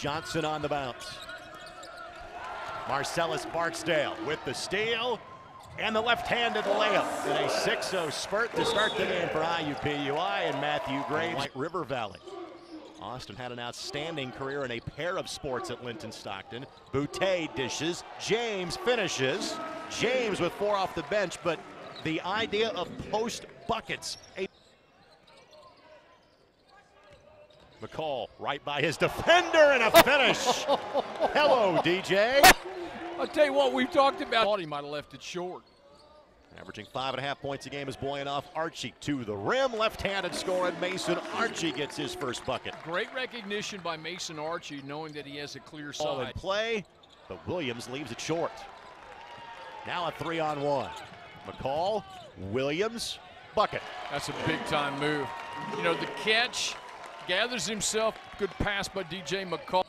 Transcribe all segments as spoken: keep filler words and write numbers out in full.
Johnson on the bounce. Marcellus Barksdale with the steal and the left-handed layup in a six oh spurt to start the game for I U P U I and Matthew Graves. White River Valley. Austin had an outstanding career in a pair of sports at Linton Stockton. Boutte dishes, James finishes. James with four off the bench, but the idea of post buckets. A McCall right by his defender and a finish. Hello, D J. I'll tell you what, we've talked about. Thought he might have left it short. Averaging five and a half points a game is Boyanoff. Archie to the rim, left-handed score, and Mason Archie gets his first bucket. Great recognition by Mason Archie, knowing that he has a clear Ball in side. play, but Williams leaves it short. Now a three-on-one. McCall, Williams, bucket. That's a big-time move. You know, the catch, gathers himself, good pass by D J McCall.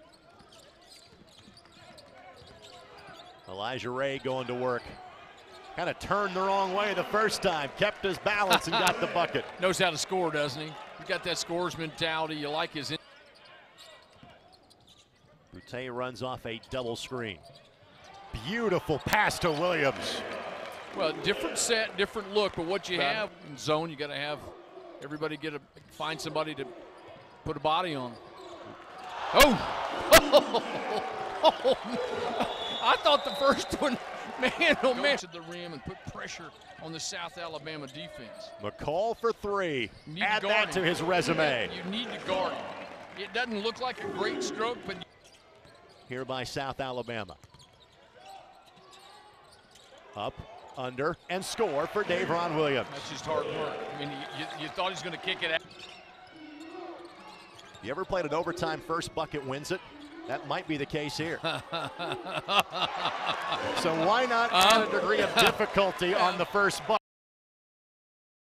Elijah Ray going to work. Kind of turned the wrong way the first time, kept his balance and got the bucket. Knows how to score, doesn't he? He's got that scorer's mentality. You like his. Boutte runs off a double screen. Beautiful pass to Williams. Well, different set, different look, but what you have in zone, you got to have everybody get a find somebody to put a body on. Oh! I thought the first one, man, oh man, to the rim and put pressure on the South Alabama defense. McCall for three. Add to that to his resume. You need to guard him. It doesn't look like a great stroke, but here by South Alabama. Up, under, and score for Davron Williams. That's just hard work. I mean, you, you thought he was going to kick it out. You ever played an overtime first bucket wins it? That might be the case here. So why not add a degree of difficulty on the first bucket?